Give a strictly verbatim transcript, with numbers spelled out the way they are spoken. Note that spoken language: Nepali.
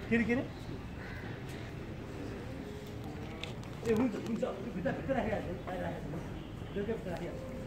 फेरि के अरे ए हुन्छ हुन्छ भित्र भित्र राखिहाल्छु बाहिर राखेको छु बेलुकै भित्र राखिहाल्छु